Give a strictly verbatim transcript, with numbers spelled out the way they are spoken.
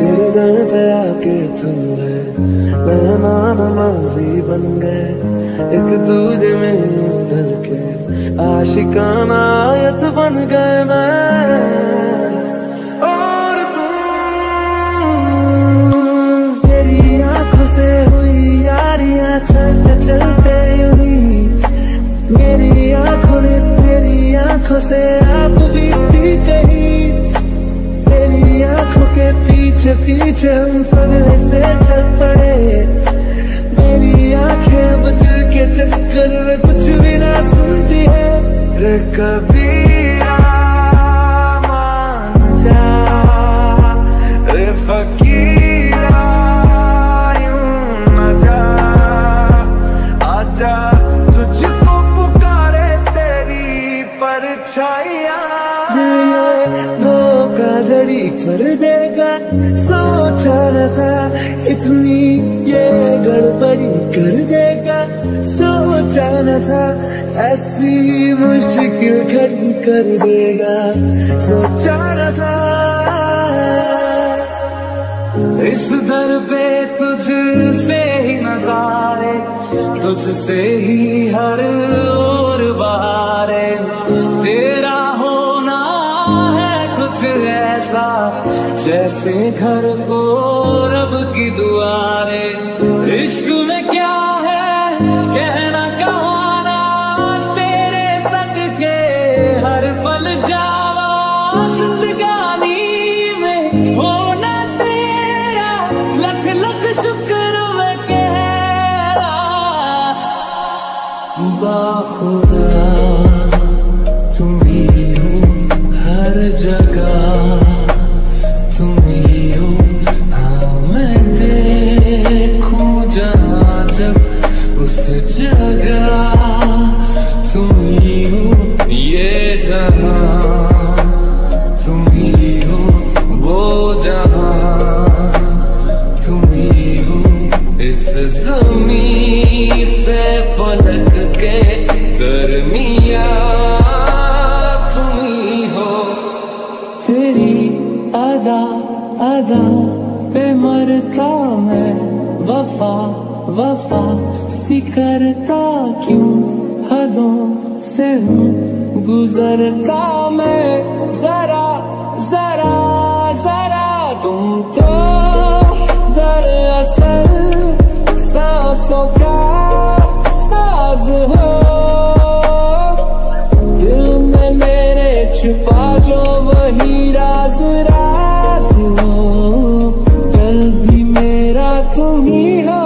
तेरे दर पे आके तुम गए, नैना नमाज़ी बन गए, एक दूजे में यूं ढल के आशिकाना आयत बन गए मैं और तुम। तेरी आंखों से हुई यारियां चलते चलते यूं ही, मेरी आंखों ने तेरी आंखों से आप बीती कहीं, तेरी आंखों के पीछे पीछे हम पगले से चल पड़े, मेरी आंखें अब दिल के चक्कर में कुछ भी ना सुनती है। रे कबीरा मान जा, रे फकीरा यूं न जा, आजा तुझको पुकारे तेरी परछाइयाँ। धोखाधड़ी कर देगा सोचा न था, इतनी ये गड़बड़ी कर देगा सोचा न था, ऐसी मुश्किल घड़ी कर देगा सोचा न था। इस दर पे तुझसे ही नजारे, तुझसे ही हर ओर बहारे, तेरा होना है कुछ ऐसा जैसे घर को रब की दुआरे। इश्क में क्या है कहना कहाना, तेरे सदके हर पल जावा, जिंदगानी में होना तेरा लख लख शुक्र मैं कह रहा। बाखुदा तुम ही हो हर जगह, तुम ही हो हाँ मैं देखूं जहाँ जब उस जगह, तुम ही हो ये जहाँ, तुम ही हो वो जहाँ, तुम ही हो इस ज़मीन से फलक के दरमिया, तुम ही हो। तेरी अदा अदा पे मरता मैं, वफा वफा सी करता क्यों, हदों से हूँ गुजरता मैं, जरा जरा जरा तुम तो दरअसल सांसों का साज हो, दिल में मेरे छुपा जो वही राज राज हो, कल भी मेरा तुम ही हो।